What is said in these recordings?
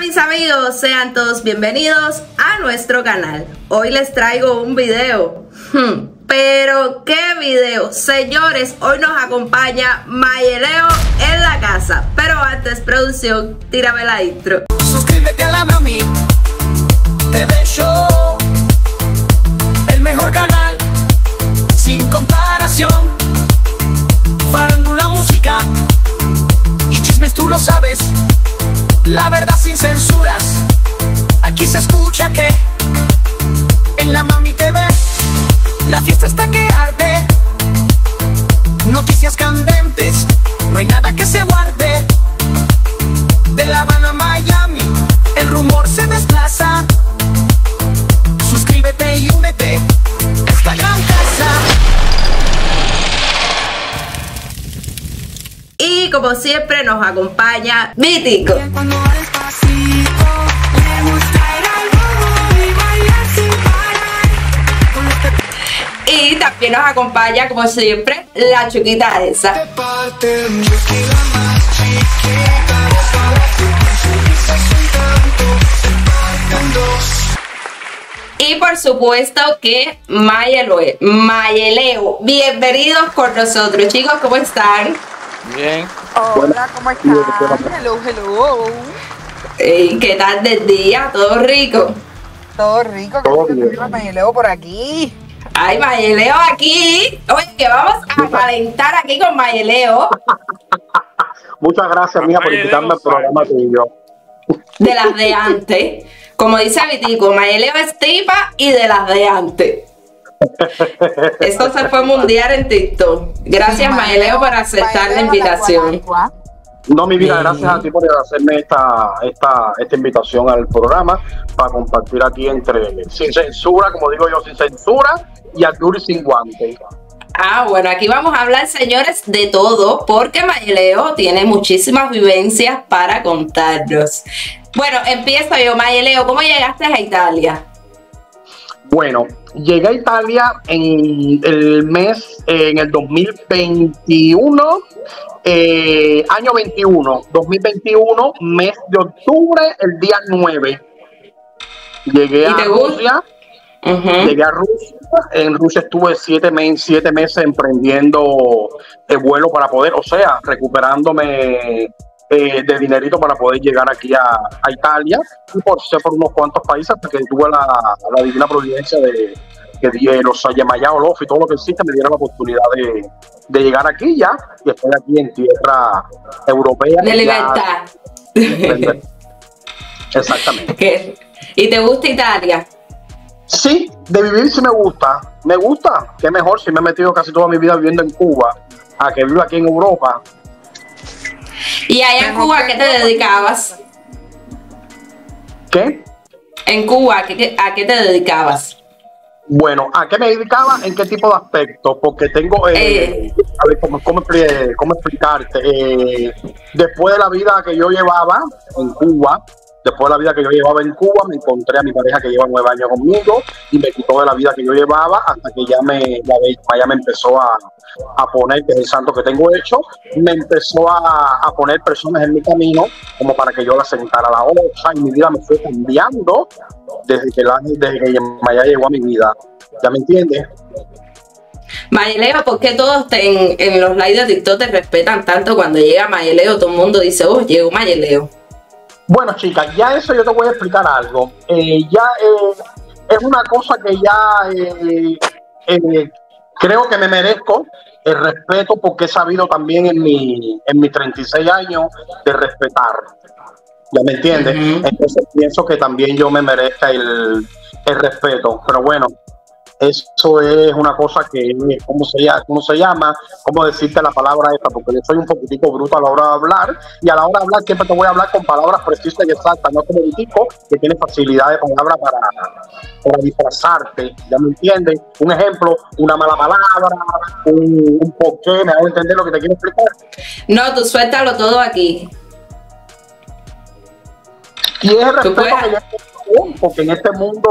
mis amigos, sean todos bienvenidos a nuestro canal. Hoy les traigo un video. Pero qué video, señores. Hoy nos acompaña Mayeleo en la casa. Pero antes, producción, tírame la intro. Suscríbete a la Mami TV Show, el mejor canal sin comparación. Farándula, música y chismes, tú lo sabes. La verdad sin censuras. Aquí se escucha que en la Mami TV la fiesta está que arde. Noticias candentes, no hay nada que se guarde. De La Habana a Miami, el rumor se desplaza. Suscríbete y únete a esta gran casa. Y como siempre nos acompaña Mítico. Y también nos acompaña, como siempre, la chiquita esa. Y por supuesto que Mayeleo. Bienvenidos con nosotros, chicos, ¿cómo están? Bien. Hola, ¿cómo están? Hello, hello. ¿Qué tal del día? ¿Todo rico? Todo rico, que tenemos Mayeleo por aquí. Ay, Mayeleo aquí. Oye, que vamos a calentar aquí con Mayeleo. Muchas gracias, mía, por invitarme al programa tuyo. De las de antes. Como dice Vitico, Mayeleo es tipa y de las de antes. Esto se fue mundial en TikTok. Gracias, Mayeleo, por aceptar la invitación. No, mi vida, gracias a ti por hacerme esta invitación al programa para compartir aquí sin censura, como digo yo, sin censura, y al duro y sin guante. Bueno, aquí vamos a hablar, señores, de todo, porque Mayeleo tiene muchísimas vivencias para contarnos. Bueno, empiezo yo, Mayeleo, ¿cómo llegaste a Italia? Bueno, llegué a Italia en el 2021, año 2021, mes de octubre, el día 9. Llegué a Rusia. Llegué a Rusia. En Rusia estuve 7 meses emprendiendo el vuelo para poder, recuperándome de dinerito para poder llegar aquí a Italia, y por unos cuantos países, hasta que tuve la divina providencia de que los Ayamayá, Olof y todo lo que existe me dieron la oportunidad de llegar aquí ya, y estoy aquí en tierra europea. De libertad. Exactamente. ¿Y te gusta Italia? Sí, de vivir sí me gusta. Me gusta, qué mejor si me he metido casi toda mi vida viviendo en Cuba, a que vivo aquí en Europa. ¿Y allá en Cuba qué te dedicabas? ¿Qué? En Cuba, ¿a qué te dedicabas? Bueno, ¿a qué me dedicaba? ¿En qué tipo de aspecto? Porque tengo, a ver, ¿cómo explicarte? Después de la vida que yo llevaba en Cuba, me encontré a mi pareja que lleva 9 años conmigo y me quitó de la vida que yo llevaba hasta que ya me empezó a poner, que es el santo que tengo hecho, me empezó a poner personas en mi camino como para que yo la sentara a la osa, y mi vida me fue cambiando desde que Maya llegó a mi vida. ¿Ya me entiendes? Mayeleo, ¿por qué todos en los lives de TikTok te respetan tanto? Cuando llega Mayeleo, todo el mundo dice, llegó Mayeleo. Bueno, chicas, ya eso yo te voy a explicar algo. Es una cosa que ya creo que me merezco el respeto, porque he sabido también en mis 36 años de respetar. ¿Ya me entiendes? Entonces pienso que también yo me merezca el respeto. Pero bueno, eso es una cosa que, ¿cómo se llama? ¿Cómo decirte la palabra esta? Porque yo soy un poquitico bruto a la hora de hablar, y a la hora de hablar siempre te voy a hablar con palabras precisas y exactas, no como un tipo que tiene facilidad de palabra para disfrazarte. ¿Ya me entiendes? Un ejemplo, una mala palabra, un porqué, ¿me hago entender lo que te quiero explicar? No, tú suéltalo todo aquí. Y es el respeto que yo tengo, porque en este mundo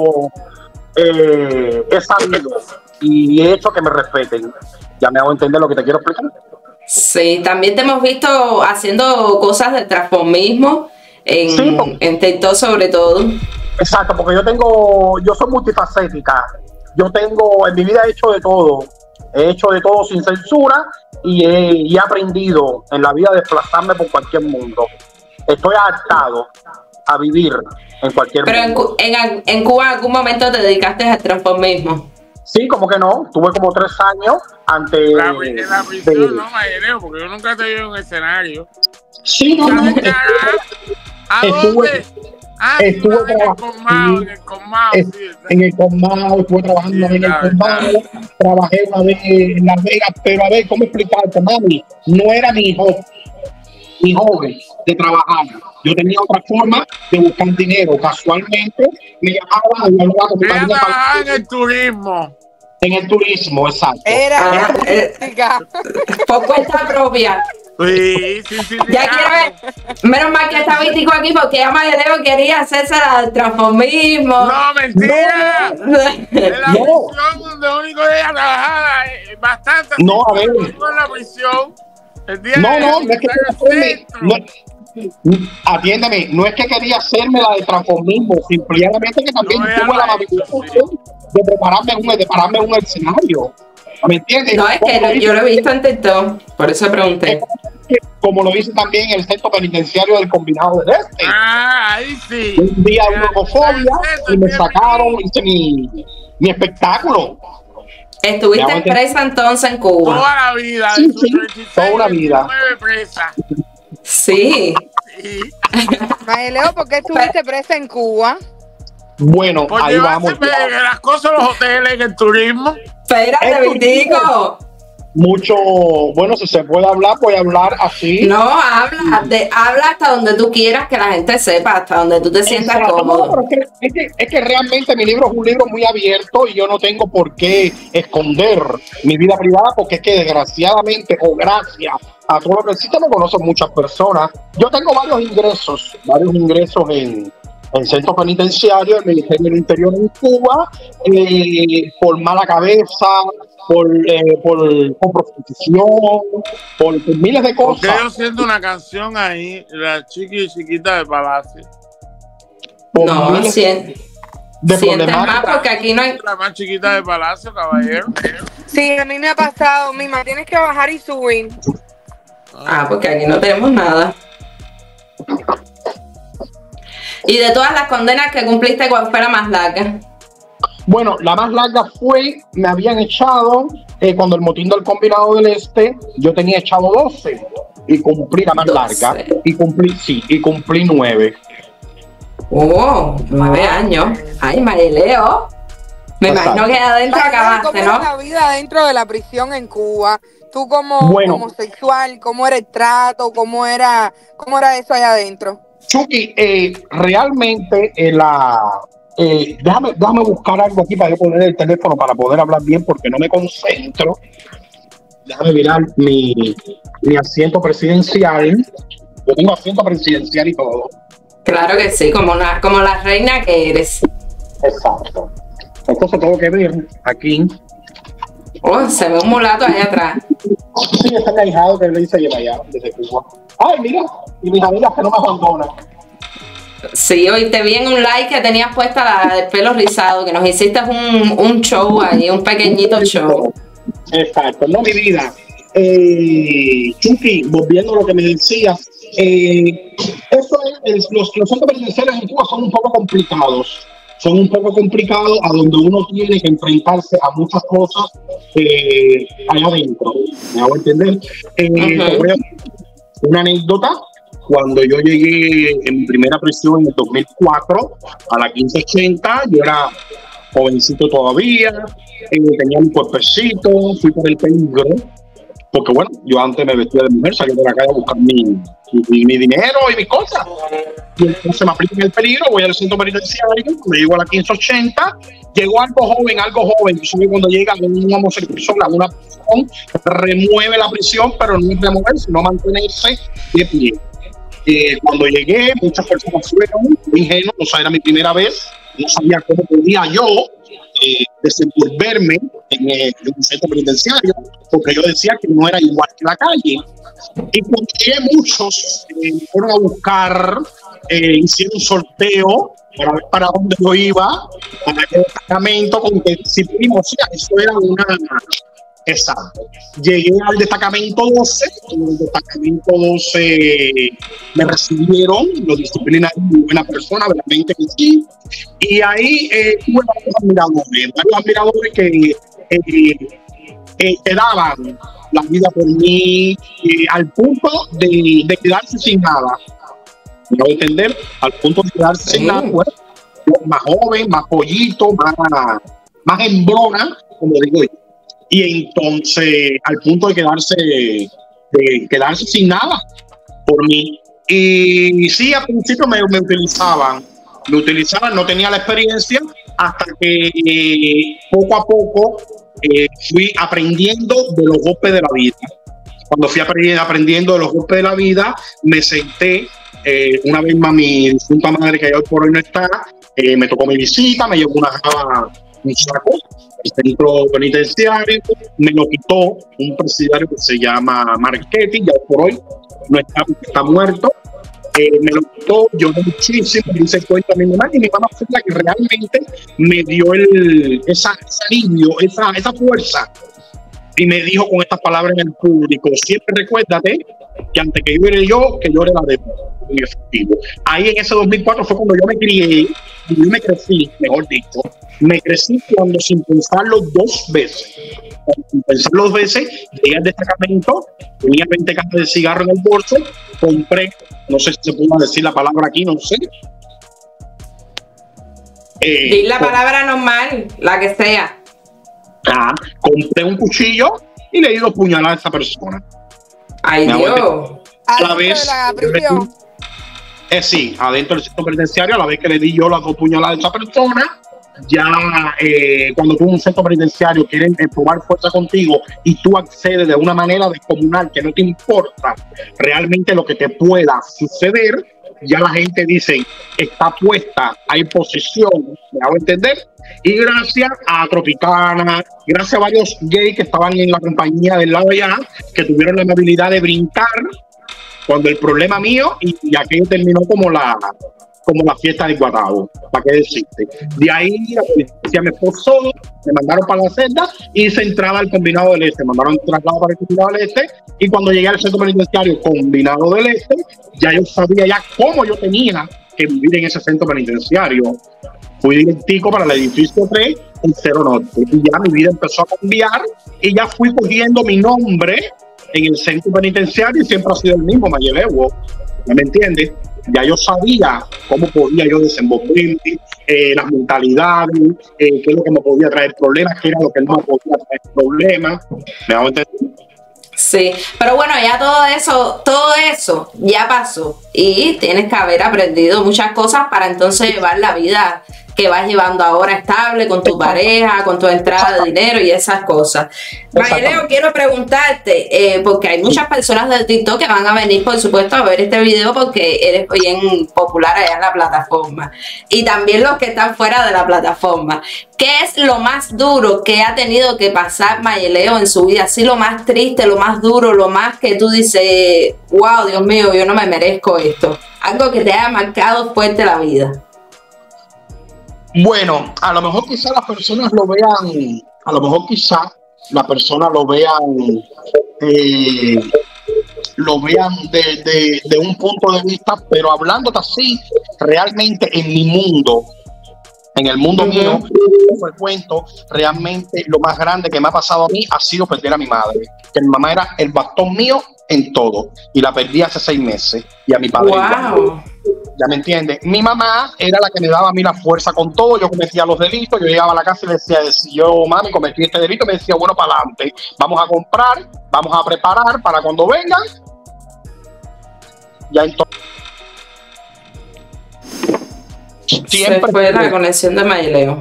he sabido y he hecho que me respeten. ¿Ya me hago entender lo que te quiero explicar? Sí, también te hemos visto haciendo cosas de transformismo Sí, en TikTok sobre todo. exacto, porque yo soy multifacética. En mi vida he hecho de todo sin censura y he aprendido en la vida a desplazarme por cualquier mundo. Estoy adaptado a vivir en cualquier mundo. Pero en Cuba en algún momento te dedicaste al transformismo. Sí, como que no, tuve como 3 años antes La prisión, no, Mayeleo, porque yo nunca te vi en un escenario. Sí, no, no. ¿A dónde? Estuve en el Comao, en el Comao, estuve trabajando en el Comao, trabajé una vez en Las Vegas, pero a ver, ¿cómo explicarte, mami? No era mi hobby de trabajar. Yo tenía otra forma de buscar dinero. Casualmente me llamaban y hablaban con mi familia en el turismo. En el turismo, exacto. Era por cuenta propia. Sí. Ya quiero ver. Menos mal que está Vítico aquí porque ya Mayeleo quería hacerse el transformismo. No, mentira. En la No. prisión donde único ella trabajaba bastante. No, a ver. En la prisión. El día No es que atiéndeme, no es que quería hacerme la de transformismo, simplemente que también tuve la amabilidad de prepararme un escenario. ¿Me entiendes? No, es que yo lo he visto en TikTok, por eso pregunté. Como lo hice también en el centro penitenciario del Combinado del Este. Ahí sí. Un día de homofobia y me sacaron, hice mi espectáculo. Estuviste presa entonces en Cuba. Toda la vida. Sí, toda una vida. Presa. Sí. Mayeleo, ¿por qué estuviste presa en Cuba? Bueno, Por ahí vamos. las cosas, los hoteles, en el turismo. Espérate, Vitico. Mucho, bueno, si se puede hablar, voy a hablar así. No, habla hasta donde tú quieras que la gente sepa, hasta donde tú te sientas cómodo. No, pero es que realmente mi libro es un libro muy abierto y yo no tengo por qué esconder mi vida privada porque es que desgraciadamente o gracias a todo lo que existe me conocen muchas personas. Yo tengo varios ingresos en centros penitenciarios, el Ministerio del Interior en Cuba, por mala cabeza, por prostitución, por miles de cosas. Porque yo siento una canción ahí, la chiquita de Palacio. No, sientes más porque aquí no hay... La más chiquita de Palacio, caballero. Sí, a mí me ha pasado, Mima, tienes que bajar y subir. Porque aquí no tenemos nada. Y de todas las condenas que cumpliste, ¿cuál fue la más larga? Bueno, la más larga me habían echado cuando el motín del Combinado del Este, yo tenía echado 12 y cumplí la más 12. larga. Y cumplí 9. Oh, 9 años. Ay, Mayeleo. Me imagino que adentro acabaste, ¿Cómo ¿no? es la vida dentro de la prisión en Cuba? Tú como homosexual, ¿cómo era el trato? ¿Cómo era eso allá adentro? Chucky, realmente déjame buscar algo aquí para yo poner el teléfono para poder hablar bien porque no me concentro. Déjame mirar mi asiento presidencial. Yo tengo asiento presidencial y todo. Claro que sí, como la reina que eres. Exacto. Entonces tengo que ver aquí. Oh, se ve un mulato allá atrás. Sí, está mi ahijado que le dice lleva allá desde Cuba. Ay, mira, y mis amigas que no me abandonan. Sí, hoy te vi en un like que tenías puesta la del pelo rizado, que nos hiciste un show ahí, un pequeñito show. Exacto, no mi vida. Chucky, volviendo a lo que me decías, los centros penitenciarios en Cuba son un poco complicados. Son un poco complicados a donde uno tiene que enfrentarse a muchas cosas allá adentro. ¿Me hago entender? Te voy a decir una anécdota. Cuando yo llegué en mi primera prisión en el 2004 a la 1580, yo era jovencito todavía, tenía un cuerpecito, fui por el peligro, porque bueno, yo antes me vestía de mujer, salí de la calle a buscar mi dinero y mis cosas. Y entonces me aplico en el peligro, voy al centro penitenciario, me llego a la 1580, llegó algo joven, y cuando llega un homosexual a una prisión, remueve la prisión, pero no es remover, sino mantenerse de pie. Cuando llegué, muchas personas fueron, ingenuo, o sea, era mi primera vez, no sabía cómo podía yo desenvolverme en un centro penitenciario, porque yo decía que no era igual que la calle. Y cuando llegué, muchos fueron a buscar, hicieron un sorteo para ver para dónde yo iba, para qué destacamento, con qué disciplina. O sea, eso era una... Exacto. Llegué al destacamento 12, en el destacamento 12 me recibieron, lo disciplinaron, muy buena persona, realmente que sí. Y ahí tuve varios admiradores que daban la vida por mí, al punto de quedarse sin nada. ¿Me voy a entender? Al punto de quedarse sin nada, pues, más joven, más pollito, más hembrona, como digo yo. Y entonces, al punto de quedarse sin nada por mí. Y sí, al principio me utilizaban, no tenía la experiencia, hasta que poco a poco fui aprendiendo de los golpes de la vida. Cuando fui aprendiendo de los golpes de la vida, me senté, una vez más mi difunta madre, que hoy por hoy no está, me tocó mi visita, me llevó un saco, el centro penitenciario, me lo quitó un presidiario que se llama Marchetti, ya por hoy no está muerto. Me lo quitó, lloré muchísimo, me hice cuenta a mi mamá, y mi mamá fue la que realmente me dio ese alivio, esa fuerza, y me dijo con estas palabras en el público: siempre recuérdate que antes que llore yo, que llore la deuda. En efectivo. Ahí en ese 2004 fue cuando yo me crié, y yo me crecí, mejor dicho, cuando sin pensarlo dos veces. Sin pensarlo dos veces, llegué al destacamento, tenía 20 cajas de cigarro en el bolso, compré, no sé si se puede decir la palabra aquí, no sé. Di la palabra normal, la que sea. Compré un cuchillo y le di 2 puñaladas a esa persona. Ay, Dios. A la vez, sí, adentro del centro penitenciario, a la vez que le di yo las 2 puñaladas a esa persona, ya cuando tú en un centro penitenciario quieren probar fuerza contigo y tú accedes de una manera descomunal que no te importa realmente lo que te pueda suceder, ya la gente dice, está puesta, hay posición, ¿me hago entender? Y gracias a Tropicana, gracias a varios gays que estaban en la compañía del lado allá, que tuvieron la amabilidad de brincar cuando el problema mío, y aquello terminó como la fiesta de Guatabo, ¿para qué decirte? De ahí la policía me esposó, me mandaron para la celda y hice entrada al Combinado del Este, me mandaron traslado para el Combinado del Este, y cuando llegué al centro penitenciario Combinado del Este, ya yo sabía ya cómo yo tenía que vivir en ese centro penitenciario. Fui directico para el edificio 3, el 0 Norte, y ya mi vida empezó a cambiar, y ya fui cogiendo mi nombre en el centro penitenciario, y siempre ha sido el mismo, Mayelewo, ¿me entiendes? Ya yo sabía cómo podía yo desenvolverme, las mentalidades, qué es lo que me podía traer problemas, qué era lo que no me podía traer problemas. ¿Me hago entender? Sí, pero bueno, ya todo eso ya pasó, y tienes que haber aprendido muchas cosas para entonces llevar la vida que vas llevando ahora estable con tu pareja, con tu entrada de dinero y esas cosas. Mayeleo, quiero preguntarte, porque hay muchas personas de TikTok que van a venir, por supuesto, a ver este video porque eres bien popular allá en la plataforma, y también los que están fuera de la plataforma. ¿Qué es lo más duro que ha tenido que pasar Mayeleo en su vida? Así lo más triste, lo más duro, lo más que tú dices, wow, Dios mío, yo no me merezco esto. Algo que te haya marcado fuerte la vida. Bueno, a lo mejor quizás las personas lo vean, de un punto de vista, pero hablándote así, realmente en mi mundo, en el mundo mío, el cuento, realmente lo más grande que me ha pasado a mí ha sido perder a mi madre, que mi mamá era el bastón mío en todo, y la perdí hace 6 meses, y a mi padre igual. ¿Ya me entiendes? Mi mamá era la que me daba a mí la fuerza con todo. Yo cometía los delitos, yo llegaba a la casa y le decía, si yo, mami, cometí este delito, me decía, bueno, para adelante, vamos a comprar, vamos a preparar para cuando vengan. Ya entonces... Siempre se fue la conexión de Mayeleo.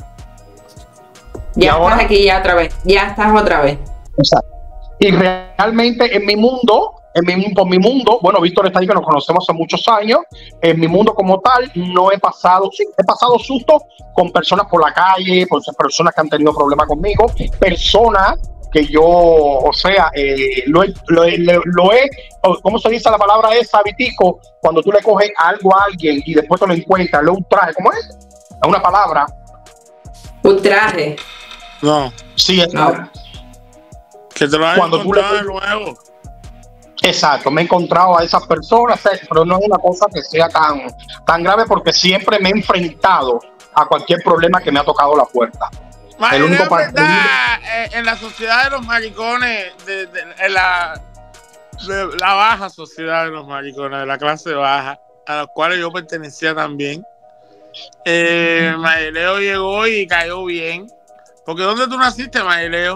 Ya estás aquí ya otra vez. Ya estás otra vez. Exacto. Y realmente en mi mundo por mi mundo, bueno, Víctor está ahí que nos conocemos hace muchos años, en mi mundo como tal no he pasado, sí, he pasado sustos con personas por la calle, por personas que han tenido problemas conmigo, personas que yo, o sea, ¿cómo se dice la palabra esa, Vitico? Cuando tú le coges algo a alguien y después te lo encuentras, un traje, ¿cómo es? Es una palabra. Un traje. No. Sí, es No. Que te lo has Cuando tú encontrado de nuevo. Exacto, me he encontrado a esas personas, pero no es una cosa que sea tan grave porque siempre me he enfrentado a cualquier problema que me ha tocado la puerta. El único en la sociedad de los maricones, en la baja sociedad de los maricones, de la clase baja, a los cuales yo pertenecía también, Mayeleo llegó y cayó bien. Porque ¿dónde tú naciste, Mayeleo?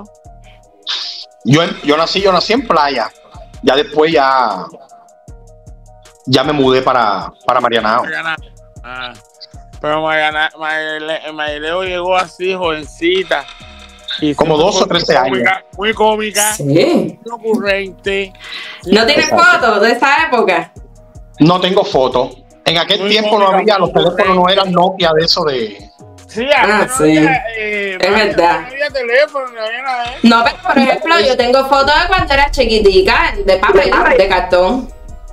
Yo nací en Playa. Ya después ya me mudé para Marianao. Ah. Pero Mayeleo llegó así, jovencita. Y como 12 o 13 años. Muy cómica. Sí. Muy ocurrente. ¿No tienes fotos de esa época? No tengo fotos. En aquel Muy tiempo no había, los teléfonos no eran Nokia de eso de... Sí, sí. Es verdad. No había teléfono, no había nada. No, pero por ejemplo, yo tengo fotos de cuando era chiquitica, de papel, de cartón.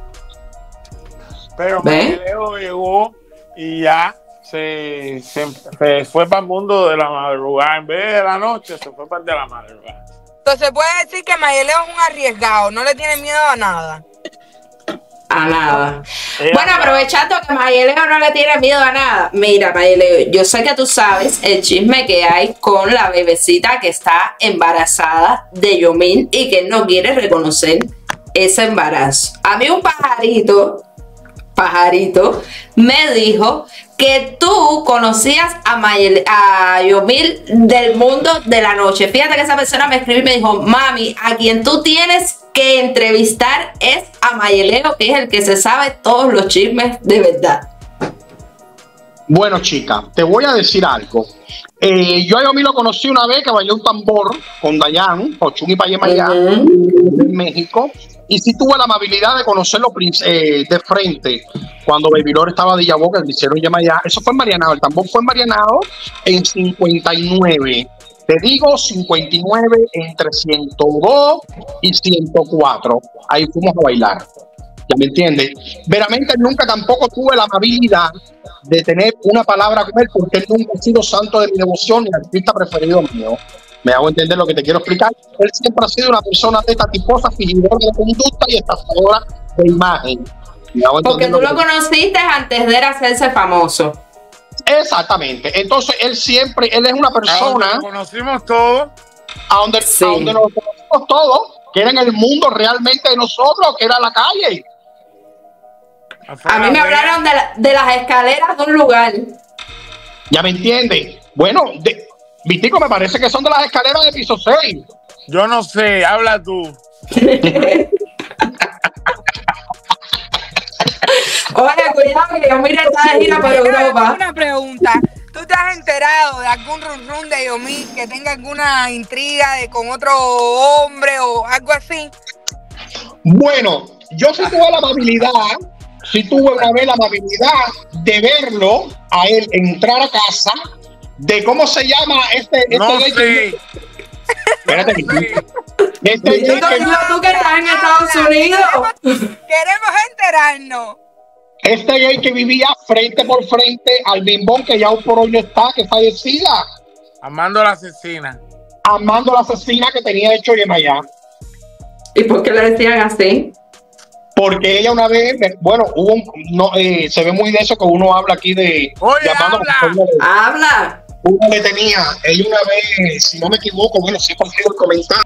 Pero ¿Ves? Mayeleo llegó y ya se fue para el mundo de la madrugada. En vez de la noche, se fue para el de la madrugada. Entonces puede decir que Mayeleo es un arriesgado, no le tiene miedo a nada. A nada. Bueno, aprovechando que Mayeleo no le tiene miedo a nada. Mira, Mayeleo, yo sé que tú sabes el chisme que hay con la bebecita que está embarazada de Yomil y que no quiere reconocer ese embarazo. A mí un pajarito me dijo que tú conocías a Yomil del mundo de la noche. Fíjate que esa persona me escribió y me dijo: mami, a quien tú tienes que entrevistar es a Mayeleo, que es el que se sabe todos los chismes de verdad. Bueno, chica, te voy a decir algo. Yo a Yomil lo conocí una vez que bailé un tambor con Dayan, Ochun y Payemayá, en México. Y sí tuve la amabilidad de conocerlo de frente cuando Baby Lore estaba de Yaboca, el hicieron Yemayá. Eso fue en Marianao, el tambor fue en Marianao en 59. Te digo, 59 entre 102 y 104. Ahí fuimos a bailar. ¿Ya me entiendes? Veramente nunca tampoco tuve la amabilidad de tener una palabra con él porque él nunca ha sido santo de mi devoción ni artista preferido mío. Me hago entender lo que te quiero explicar. Él siempre ha sido una persona tiposa, fingidora de conducta y estafadora de imagen. Porque tú lo conociste antes de él hacerse famoso. Exactamente. Entonces él es una persona. Lo conocimos todos. A donde nos conocimos todos, que era en el mundo realmente de nosotros, que era la calle. A mí me hablaron de las escaleras de un lugar. ¿Ya me entiendes? Bueno, Vitico, me parece que son de las escaleras de piso 6. Yo no sé, habla tú. Oye, cuidado que Yomil está de gira por Europa. Una pregunta. ¿Tú te has enterado de algún run de Yomil que tenga alguna intriga con otro hombre o algo así? Bueno, yo sí tuve la amabilidad, de verlo a él entrar a casa, de cómo se llama No sé. Espérate, Tú que estás en Estados Unidos. Queremos enterarnos. Este gay que vivía frente por frente al bimbón que ya por hoy no está, que fallecida. Amando la asesina. Amando la asesina que tenía hecho Yemayá. ¿Y por qué le decían así? Porque ella una vez, bueno, se ve muy de eso que uno habla aquí de... Oye, habla. Uno le tenía, ella una vez, si no me equivoco, bueno, sí consigo el comentario.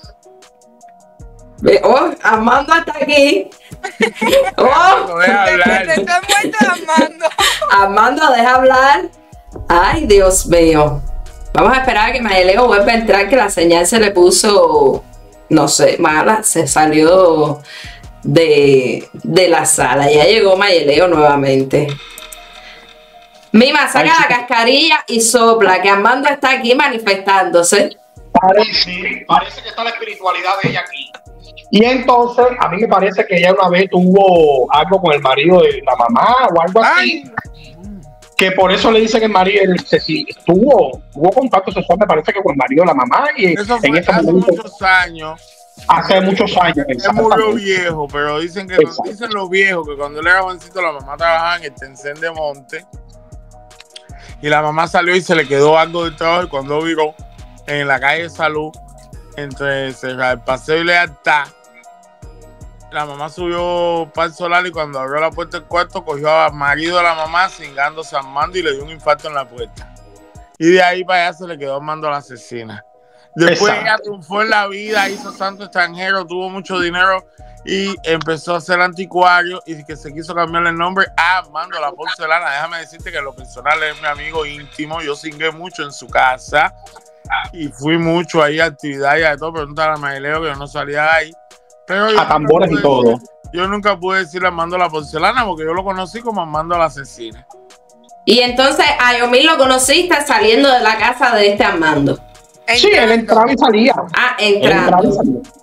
Oh, Armando está aquí. Oh, deja hablar. Te estoy muerto de Armando. Armando, deja hablar. Ay, Dios mío. Vamos a esperar a que Mayeleo vuelva a entrar, que la señal se le puso, no sé, mala. Se salió de la sala. Ya llegó Mayeleo nuevamente. Mima, saca la cascarilla y sopla, que Armando está aquí manifestándose. Parece que está la espiritualidad de ella aquí. Y entonces, a mí me parece que ella una vez tuvo algo con el marido de la mamá o algo así. Que por eso le dicen que el marido tuvo contacto sexual, me parece que con el marido de la mamá. Y eso fue en ese hace momento, muchos años. Hace muchos años. Él murió viejo, pero dicen los viejos que cuando él era jovencito la mamá trabajaba en el Tencén de Monte y la mamá salió y se le quedó algo de trabajo y cuando viró en la calle de Salud entre el Paseo y Lealtad, la mamá subió para el solar y cuando abrió la puerta del cuarto cogió al marido de la mamá cingándose al mando y le dio un infarto en la puerta. Y de ahí para allá se le quedó armando a la asesina. Después ella triunfó en la vida, hizo santo extranjero, tuvo mucho dinero y empezó a hacer anticuario y que se quiso cambiarle el nombre a Armando la Porcelana. Déjame decirte que lo personal es mi amigo íntimo, yo cingué mucho en su casa y fui mucho ahí a actividades y a todo, pregúntale a Maileo que yo no salía de ahí. Pero a tambores y todo. Yo nunca pude decirle Armando la Porcelana porque yo lo conocí como Armando la Asesina. Y entonces a Yomil lo conociste saliendo de la casa de este Armando. Sí, él entraba y salía. Entrando.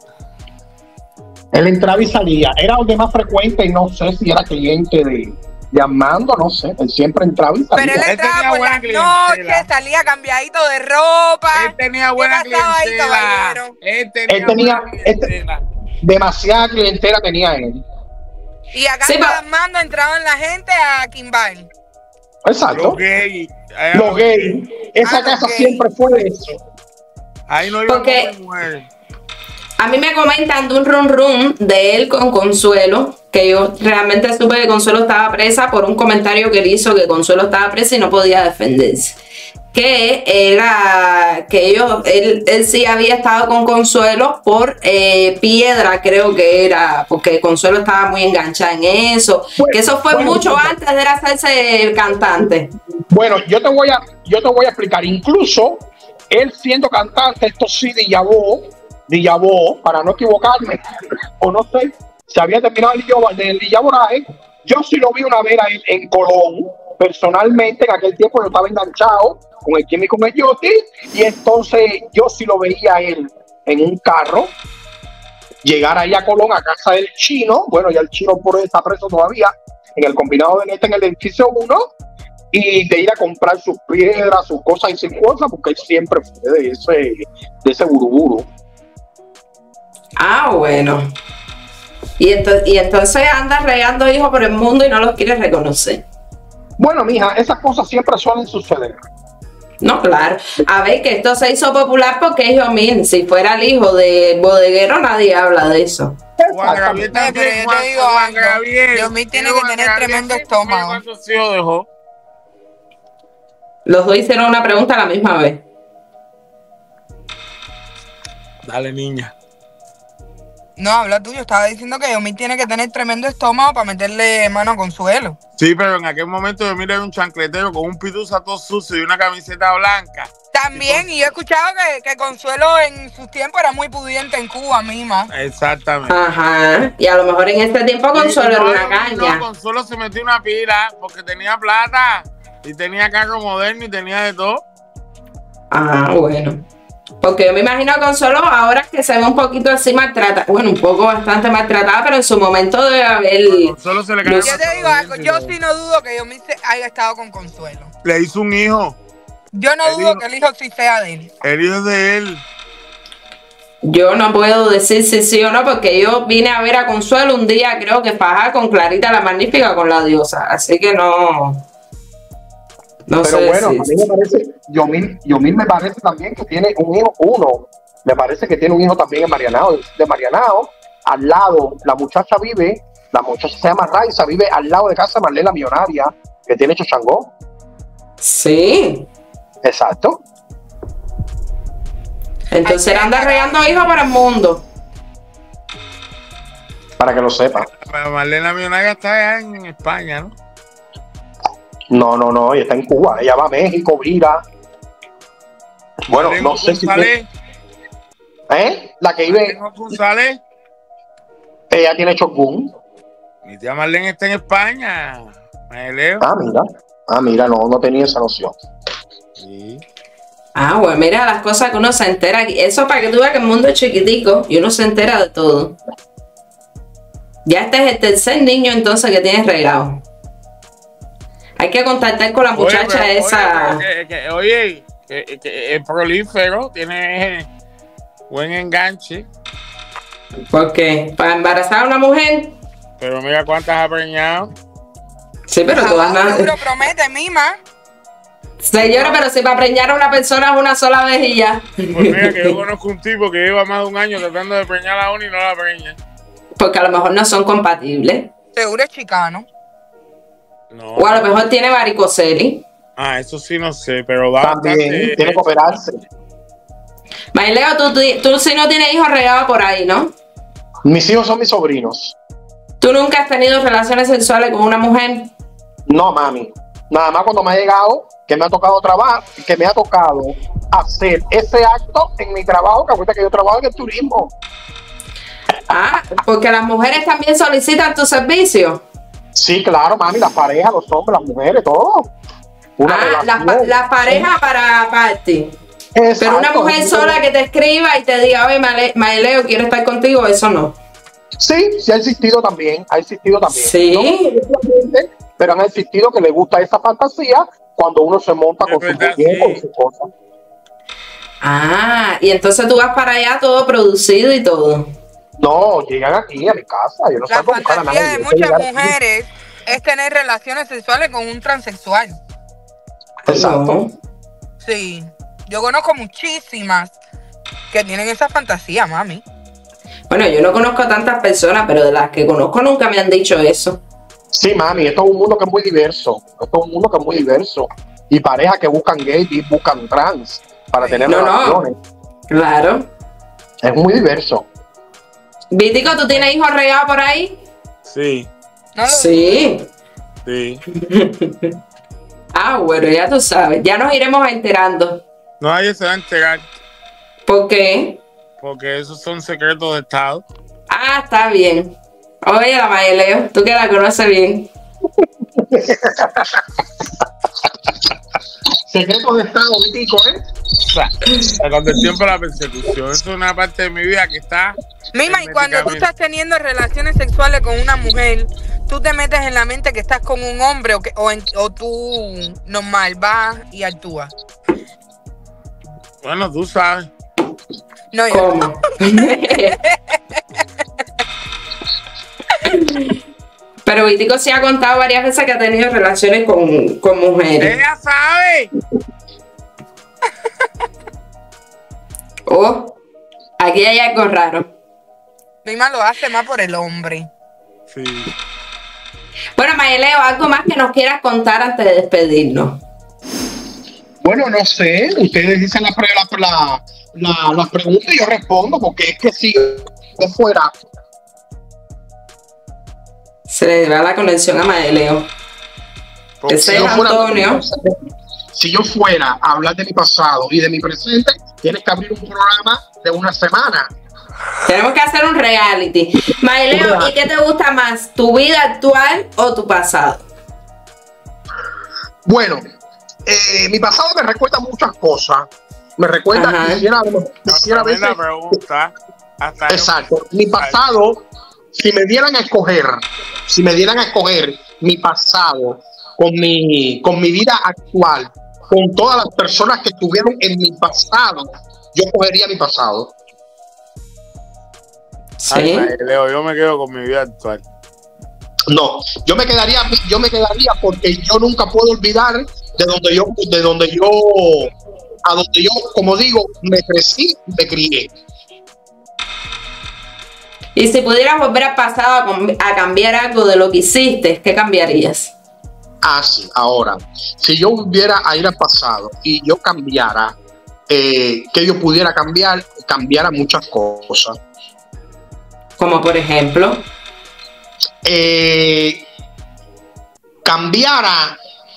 Él entraba y salía. Era donde más frecuente y no sé si era cliente de Armando, no sé. Él siempre entraba y salía. Pero él entraba por las noches, salía cambiadito de ropa. Él tenía buena clientela. Él tenía demasiada clientela tenía él. Y acá en Armando entraban la gente a Kimball. Exacto. Los gays. Esa casa siempre fue de eso. Ahí no iba a mujer. A mí me comentan de un rum de él con Consuelo, que yo realmente supe que Consuelo estaba presa por un comentario que él hizo, que Consuelo estaba presa y no podía defenderse. Que era que él sí había estado con Consuelo por Piedra, creo que era, porque Consuelo estaba muy enganchada en eso. Que eso fue mucho antes de él hacerse el cantante. Bueno, yo te voy a explicar. Incluso él siendo cantante, esto sí, Dillabó, para no equivocarme, o no sé, se había terminado el Dillaboraje. Yo sí lo vi una vez en Colón, personalmente. En aquel tiempo yo estaba enganchado con el Jimmy, con el Yoti, y entonces yo sí lo veía a él en un carro, llegar ahí a Colón, a casa del Chino. Bueno, ya el Chino por eso está preso todavía, en el combinado de Neta, en el edificio 1, y de ir a comprar sus piedras, sus cosas y sus cosas, porque él siempre fue de ese buruburu. Bueno. Y entonces anda regando hijos por el mundo y no los quiere reconocer. Bueno, mija, esas cosas siempre suelen suceder. No, claro. A ver, que esto se hizo popular porque es Yomil. Si fuera el hijo de bodeguero, nadie habla de eso. Juan Gabriel también. Yomil tiene que tener tremendo estómago. ¿Cuántos hijos dejó? Los dos hicieron una pregunta a la misma vez. Dale, niña. No, habla tú. Yo estaba diciendo que Yomil tiene que tener tremendo estómago para meterle mano a Consuelo. Sí, pero en aquel momento Yomil era un chancletero con un pituza todo sucio y una camiseta blanca. También, y yo he escuchado que Consuelo en sus tiempos era muy pudiente en Cuba misma. Exactamente. Ajá. Y a lo mejor en este tiempo Consuelo era una caña. No, Consuelo se metió una pila porque tenía plata y tenía carro moderno y tenía de todo. Bueno. Porque yo me imagino a Consuelo ahora que se ve un poquito así maltratada. Bueno, un poco bastante maltratada, pero en su momento debe haber... Consuelo se le cayó. Yo te digo algo, yo sí no dudo que Yomil haya estado con Consuelo. Le hizo un hijo. Yo no dudo que el hijo sí sea de él. El hijo es de él. Yo no puedo decir si sí o no, porque yo vine a ver a Consuelo un día, creo que fajada con Clarita la Magnífica, con la diosa. Así que no... No pero sé, bueno, a mí me parece, Yomil me parece también que tiene un hijo, me parece que tiene un hijo también en Marianao, de Marianao, al lado, la muchacha se llama Raiza, vive al lado de casa de Marlene la Millonaria, que tiene Chochangó. Sí. Exacto. Entonces anda regando hijos para el mundo. Para que lo sepa. Pero Marlene la Millonaria está allá en España, ¿no? No, ella está en Cuba, ella va a México, vira. Bueno, no sé si... La que vive... González. Ella tiene Chocún. Mi tía Marlene está en España. Me leo. Mira, no tenía esa noción. Sí. Ah, bueno, mira las cosas que uno se entera aquí. Eso para que tú veas que el mundo es chiquitico y uno se entera de todo. Ya este es el tercer niño entonces que tienes regado. Hay que contactar con la muchacha esa. Oye, es prolífero, tiene buen enganche. ¿Por qué? ¿Para embarazar a una mujer? Pero mira cuántas ha preñado. Sí, pero tú vas a... Lo promete, mima. Señora, pero si para preñar a una persona es una sola vez y ya. Pues mira que yo conozco un tipo que lleva más de un año tratando de preñar a una y no la preña. Porque a lo mejor no son compatibles. Seguro es chicano. No. O a lo mejor tiene varicoceli. Ah, eso sí no sé, pero va También bastante... tiene que operarse. Maileo, tú sí no tienes hijos regados por ahí, ¿no? Mis hijos son mis sobrinos. ¿Tú nunca has tenido relaciones sexuales con una mujer? No, mami. Nada más cuando me ha llegado, que me ha tocado trabajar, que me ha tocado hacer ese acto en mi trabajo, que acuérdate que yo trabajo en el turismo. Ah, porque las mujeres también solicitan tu servicio. Sí, claro, mami, las parejas, los hombres, las mujeres, todo. Las parejas para party. Exacto. Pero una mujer sola que te escriba y te diga, oye, Maileo, quiero estar contigo, eso no. Sí, sí ha existido también, Sí. No, pero han existido que les gusta esa fantasía cuando uno se monta con su mujer, sí. con su cosa. Ah, y entonces tú vas para allá todo producido y todo. No, llegan aquí a mi casa, yo no La salgo a buscar a fantasía nadie. de yo sé muchas llegar aquí. mujeres es tener relaciones sexuales con un transexual. Exacto. No. Sí, yo conozco muchísimas que tienen esa fantasía, mami. Bueno, yo no conozco a tantas personas, pero de las que conozco nunca me han dicho eso. Sí, mami, esto es un mundo que es muy diverso. Y parejas que buscan gay y buscan trans para tener relaciones. Claro. Es muy diverso. Vitico, ¿tú tienes hijos regados por ahí? Sí, No lo Sí. sí. Ah, bueno, ya tú sabes. Ya nos iremos enterando. Nadie se va a enterar ¿Por qué? porque esos son secretos de Estado. Ah, está bien. Oye, la Maileo, tú que la conoces bien. Secretos de Estado, Vitico, ¿eh? O sea, cuando el tiempo de la persecución es una parte de mi vida que está... Mima, y cuando tú estás teniendo relaciones sexuales con una mujer, tú te metes en la mente que estás con un hombre o tú normal vas y actúas. Bueno, tú sabes. No, yo ¿Cómo? no. Pero Vitico sí ha contado varias veces que ha tenido relaciones con mujeres. ¡Ella sabe! Oh, aquí hay algo raro. Mima lo hace más por el hombre. Sí. Bueno, Maileo, algo más que nos quieras contar antes de despedirnos. Bueno, no sé, ustedes dicen las preguntas y yo respondo, porque es que si yo fuera... Se le va la conexión a Maileo. Ese es Antonio. Si yo fuera a hablar de mi pasado y de mi presente, tienes que abrir un programa de una semana. Tenemos que hacer un reality. Maileo, ¿y qué te gusta más? ¿Tu vida actual o tu pasado? Bueno, mi pasado me recuerda muchas cosas. Me recuerda, quisiera a veces... pregunta. Exacto. Mi pasado, si me dieran a escoger mi pasado con mi vida actual, con todas las personas que estuvieron en mi pasado, yo cogería mi pasado. Sí. Ay, Leo, yo me quedo con mi vida actual. No, yo me quedaría porque yo nunca puedo olvidar a donde yo, como digo, me crecí, me crié. Y si pudieras volver al pasado a cambiar algo de lo que hiciste, ¿qué cambiarías? Ah, sí, ahora, si yo volviera a ir al pasado y yo cambiara, que yo pudiera cambiara muchas cosas. Como por ejemplo. Cambiara,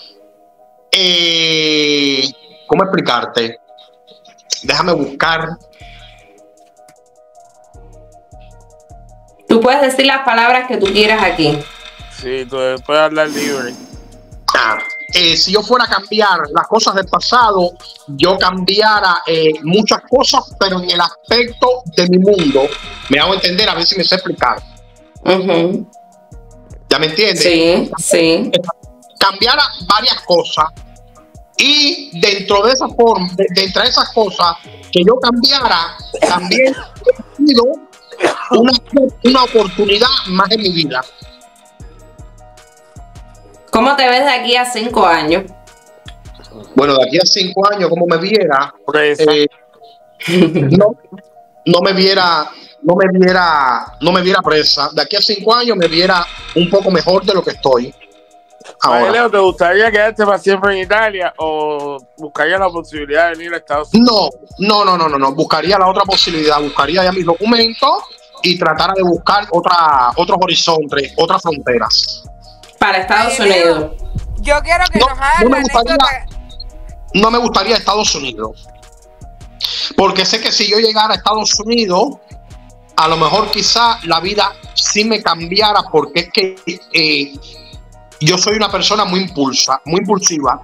¿cómo explicarte? Déjame buscar. Tú puedes decir las palabras que tú quieras aquí. Sí, tú puedes hablar libre. si yo fuera a cambiar las cosas del pasado, yo cambiara muchas cosas, pero en el aspecto de mi mundo. Me hago entender, a ver si me sé explicar. ¿Ya me entiendes? Sí, sí. Cambiara varias cosas y dentro de esa forma, dentro de esas cosas que yo cambiara, también he tenido una oportunidad más en mi vida. ¿Cómo te ves de aquí a 5 años? Bueno, de aquí a 5 años, como me viera, no me viera presa. De aquí a 5 años me viera un poco mejor de lo que estoy ahora. Leo, ¿te gustaría quedarte para siempre en Italia o buscarías la posibilidad de venir a Estados Unidos? No. Buscaría la otra posibilidad. Buscaría ya mis documentos y tratara de buscar otros horizontes, otras fronteras. Para Estados Unidos. Yo quiero que nos hagas la anécdota. No me gustaría Estados Unidos. Porque sé que si yo llegara a Estados Unidos, a lo mejor quizá la vida sí me cambiara, porque es que yo soy una persona muy impulsiva.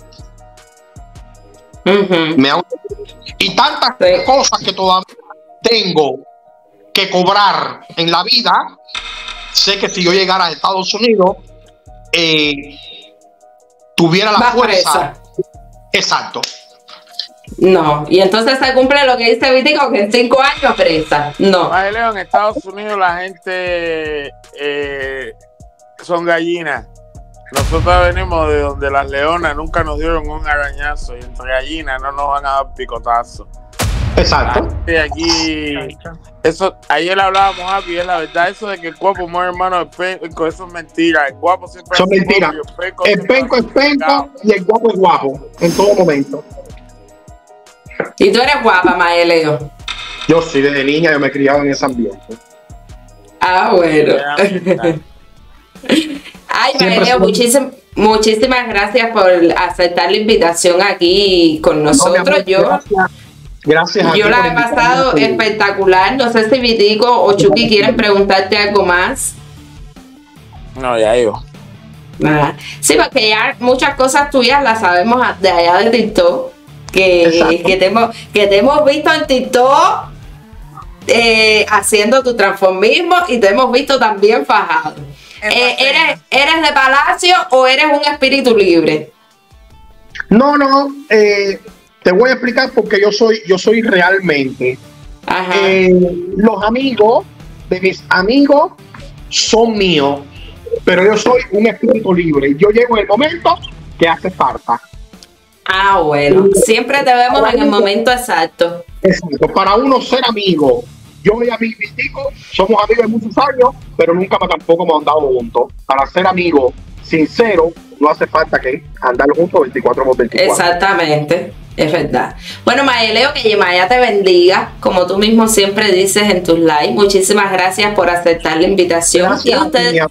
Y tantas cosas que todavía tengo que cobrar en la vida, sé que si yo llegara a Estados Unidos, tuviera la fuerza. Exacto. No, y entonces se cumple lo que dice Vitico, que en 5 años presa. No. Leo, en Estados Unidos la gente son gallinas. Nosotros venimos de donde las leonas nunca nos dieron un arañazo y entre gallinas no nos van a dar picotazo. Exacto. Y aquí, eso, ayer hablábamos, Happy, es la verdad, eso de que el guapo muere hermano del penco, eso es mentira. El guapo siempre son mentiras. El penco es penco y el guapo es guapo en todo momento. ¿Y tú eres guapa, Mayeleo? Yo sí, desde niña yo me he criado en ese ambiente. Ah, bueno. Ay, Mayeleo, muchísimas gracias por aceptar la invitación aquí con nosotros. Gracias. Yo la he pasado espectacular. No sé si Vitico o Chucky quieren preguntarte algo más. No, ya digo. Nada. Sí, porque ya muchas cosas tuyas las sabemos de allá de TikTok. Que te hemos visto en TikTok haciendo tu transformismo y te hemos visto también fajado. ¿Eres de palacio o eres un espíritu libre? No, te voy a explicar porque yo soy realmente. Los amigos de mis amigos son míos, pero yo soy un espíritu libre. Yo llego en el momento que hace falta. Ah, bueno, siempre te vemos en el momento exacto. Exacto, para uno ser amigo. Yo y a mi Vitico somos amigos de muchos años, pero nunca tampoco hemos andado juntos. Para ser amigos sinceros, no hace falta que andar juntos 24/24. Exactamente, es verdad. Bueno, Mayeleo, que Yemaya te bendiga, como tú mismo siempre dices en tus lives. Muchísimas gracias por aceptar la invitación. Gracias,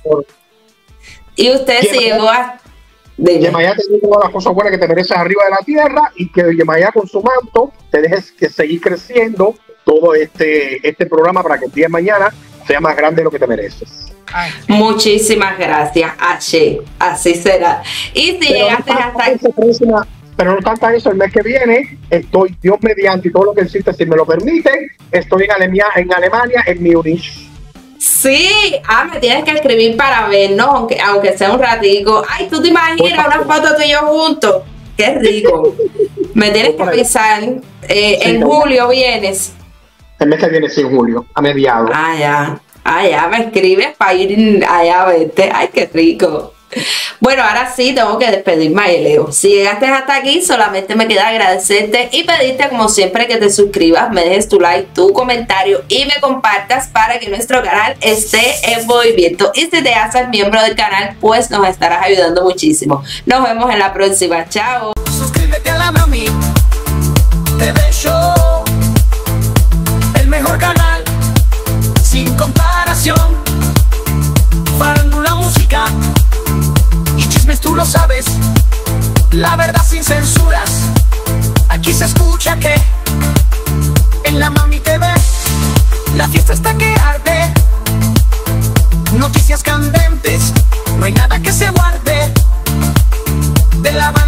y usted se llegó a... Yemaya te dio todas las cosas buenas que te mereces arriba de la tierra y que Yemaya con su manto te dejes que seguir creciendo todo este programa para que el día de mañana sea más grande de lo que te mereces. Muchísimas gracias, así será. Y si llegaste hasta... Pero no tanto eso, el mes que viene estoy, Dios mediante y todo lo que existe, si me lo permite, estoy en Alemania, en Múnich. Sí, me tienes que escribir para vernos, aunque sea un ratico. Ay, ¿tú te imaginas una foto tú y yo juntos? Qué rico. Me tienes que avisar. En julio vienes. El mes que viene, sí, en julio, a mediados. Ya, me escribes para ir allá a verte. Ay, qué rico. Bueno, ahora sí tengo que despedirme, Mayeleo. Si llegaste hasta aquí, solamente me queda agradecerte y pedirte, como siempre, que te suscribas, me dejes tu like, tu comentario y me compartas para que nuestro canal esté en movimiento. Y si te haces miembro del canal, pues nos estarás ayudando muchísimo. Nos vemos en la próxima. Chao. Suscríbete a la Mami TV Show, el mejor canal sin comparación. Farándula, música y chismes, tú lo sabes. La verdad sin censuras. Aquí se escucha que en la Mami TV la fiesta está que arde. Noticias candentes, no hay nada que se guarde de la